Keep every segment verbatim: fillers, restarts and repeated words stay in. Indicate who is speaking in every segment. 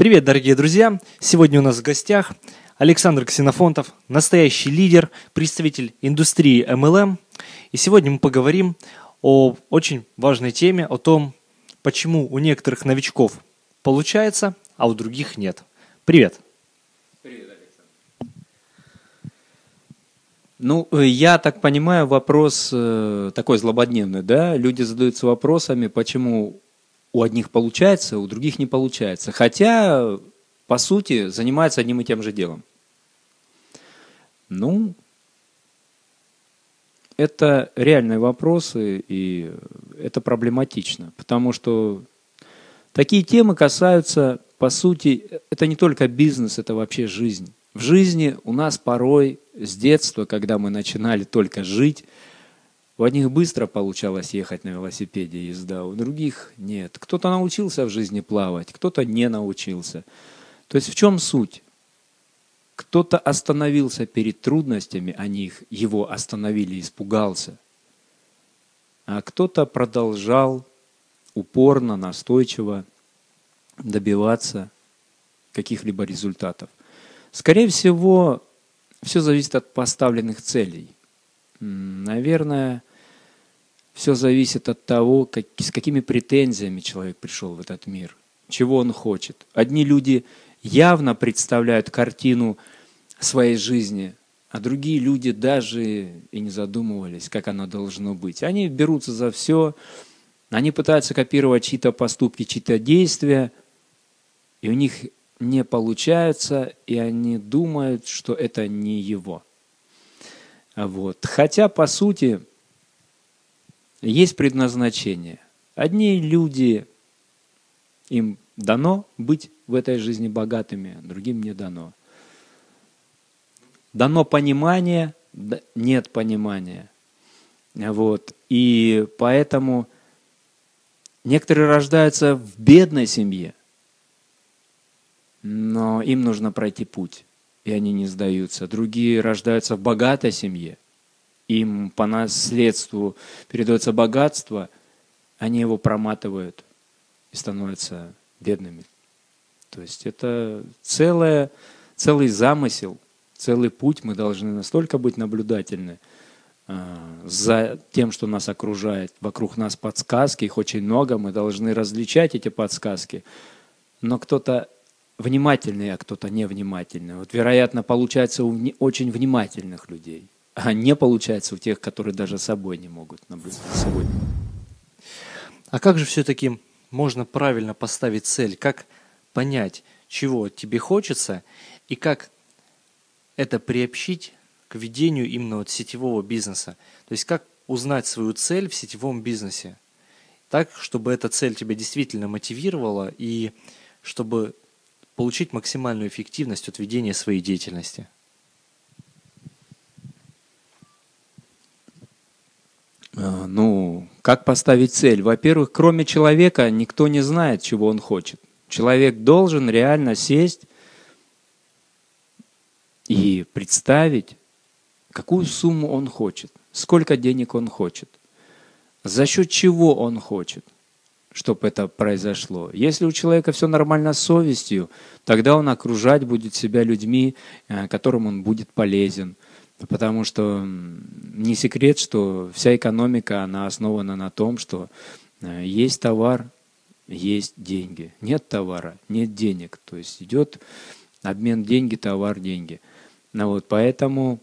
Speaker 1: Привет, дорогие друзья! Сегодня у нас в гостях Александр Ксенофонтов, настоящий лидер, представитель индустрии эм эл эм. И сегодня мы поговорим о очень важной теме, о том, почему у некоторых новичков получается, а у других нет. Привет!
Speaker 2: Привет, Александр. Ну, я так понимаю, вопрос э, такой злободневный, да? Люди задаются вопросами, почему у одних получается, у других не получается. Хотя, по сути, занимаются одним и тем же делом. Ну, это реальные вопросы, и это проблематично. Потому что такие темы касаются, по сути, это не только бизнес, это вообще жизнь. В жизни у нас порой с детства, когда мы начинали только жить, у одних быстро получалось ехать на велосипеде, езда, у других нет. Кто-то научился в жизни плавать, кто-то не научился. То есть в чем суть? Кто-то остановился перед трудностями, они их, его остановили, испугался. А кто-то продолжал упорно, настойчиво добиваться каких-либо результатов. Скорее всего, все зависит от поставленных целей. Наверное, все зависит от того, как, с какими претензиями человек пришел в этот мир, чего он хочет. Одни люди явно представляют картину своей жизни, а другие люди даже и не задумывались, как оно должно быть. Они берутся за все, они пытаются копировать чьи-то поступки, чьи-то действия, и у них не получается, и они думают, что это не его. Вот. Хотя, по сути, есть предназначение. Одни люди, им дано быть в этой жизни богатыми, другим не дано. Дано понимание, нет понимания. Вот. И поэтому некоторые рождаются в бедной семье, но им нужно пройти путь, и они не сдаются. Другие рождаются в богатой семье, им по наследству передается богатство, они его проматывают и становятся бедными. То есть это целое, целый замысел, целый путь. Мы должны настолько быть наблюдательны э, за тем, что нас окружает. Вокруг нас подсказки, их очень много, мы должны различать эти подсказки. Но кто-то внимательный, а кто-то невнимательный. Вот, вероятно, получается у не очень внимательных людей, а не получается у тех, которые даже собой не могут наблюдать. Собой.
Speaker 1: А как же все-таки можно правильно поставить цель? Как понять, чего тебе хочется, и как это приобщить к ведению именно вот сетевого бизнеса? То есть как узнать свою цель в сетевом бизнесе? Так, чтобы эта цель тебя действительно мотивировала и чтобы получить максимальную эффективность от ведения своей деятельности?
Speaker 2: Ну, как поставить цель? Во-первых, кроме человека никто не знает, чего он хочет. Человек должен реально сесть и представить, какую сумму он хочет, сколько денег он хочет, за счет чего он хочет, чтобы это произошло. Если у человека все нормально с совестью, тогда он окружать будет себя людьми, которым он будет полезен. Потому что не секрет, что вся экономика, она основана на том, что есть товар, есть деньги. Нет товара, нет денег. То есть идет обмен деньги, товар, деньги. Ну вот, поэтому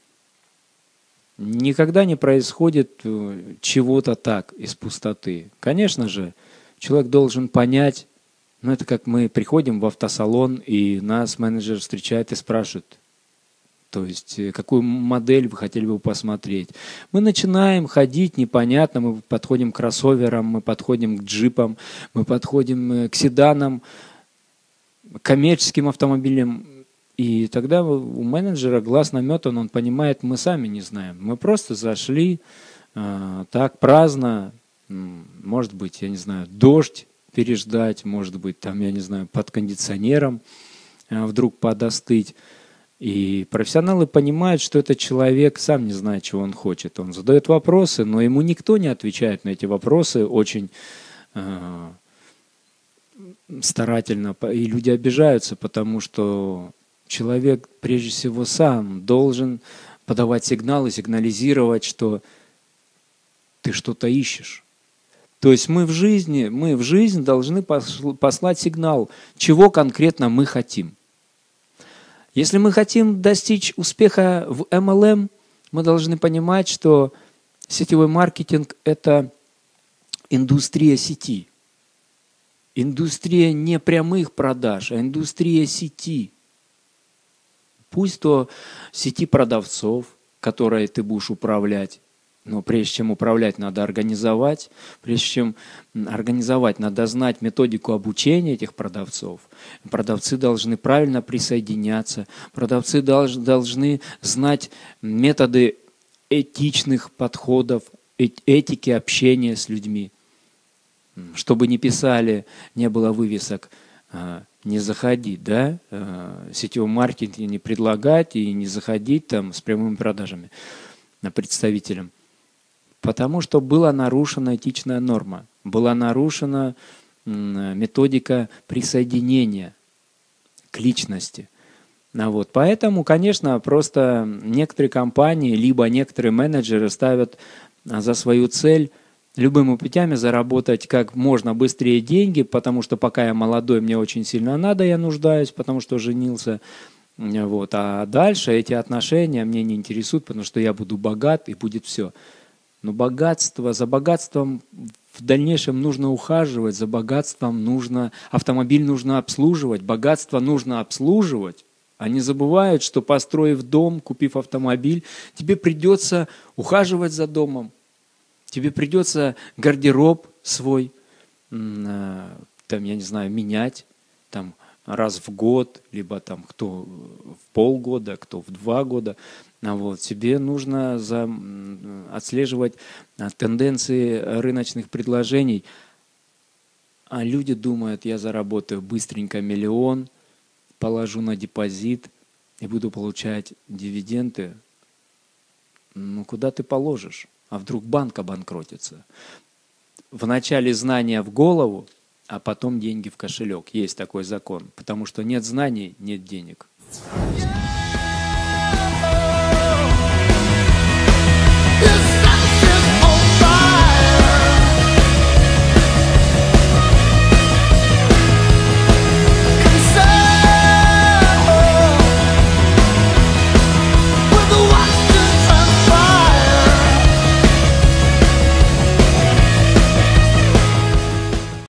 Speaker 2: никогда не происходит чего-то так из пустоты. Конечно же, человек должен понять, ну это как мы приходим в автосалон, и нас менеджер встречает и спрашивает, то есть какую модель вы хотели бы посмотреть. Мы начинаем ходить непонятно, мы подходим к кроссоверам, мы подходим к джипам, мы подходим к седанам, к коммерческим автомобилям. И тогда у менеджера глаз наметан, он понимает, мы сами не знаем. Мы просто зашли э, так праздно, может быть, я не знаю, дождь переждать, может быть, там, я не знаю, под кондиционером э, вдруг подостыть. И профессионалы понимают, что этот человек сам не знает, чего он хочет. Он задает вопросы, но ему никто не отвечает на эти вопросы очень э, старательно, и люди обижаются, потому что человек прежде всего сам должен подавать сигналы, сигнализировать, что ты что-то ищешь. То есть мы в жизни, мы в жизнь должны послать сигнал, чего конкретно мы хотим. Если мы хотим достичь успеха в эм эл эм, мы должны понимать, что сетевой маркетинг – это индустрия сети. Индустрия не прямых продаж, а индустрия сети. Пусть то сети продавцов, которой ты будешь управлять, но прежде чем управлять, надо организовать. Прежде чем организовать, надо знать методику обучения этих продавцов. Продавцы должны правильно присоединяться. Продавцы должны знать методы этичных подходов, этики общения с людьми. Чтобы не писали, не было вывесок «не заходить», да, сетевой маркетинг не предлагать и не заходить там с прямыми продажами представителям. Потому что была нарушена этичная норма, была нарушена методика присоединения к личности. Вот. Поэтому, конечно, просто некоторые компании, либо некоторые менеджеры ставят за свою цель любыми путями заработать как можно быстрее деньги, потому что пока я молодой, мне очень сильно надо, я нуждаюсь, потому что женился. Вот. А дальше эти отношения мне не интересуют, потому что я буду богат и будет все. Но богатство, за богатством в дальнейшем нужно ухаживать, за богатством нужно, автомобиль нужно обслуживать, богатство нужно обслуживать. Они забывают, что построив дом, купив автомобиль, тебе придется ухаживать за домом, тебе придется гардероб свой, там, я не знаю, менять там, раз в год, либо там кто в полгода, кто в два года. Вот. Тебе нужно за, отслеживать тенденции рыночных предложений. А люди думают, я заработаю быстренько миллион, положу на депозит и буду получать дивиденды. Ну, куда ты положишь? А вдруг банк обанкротится? Вначале знания в голову, а потом деньги в кошелек. Есть такой закон. Потому что нет знаний, нет денег.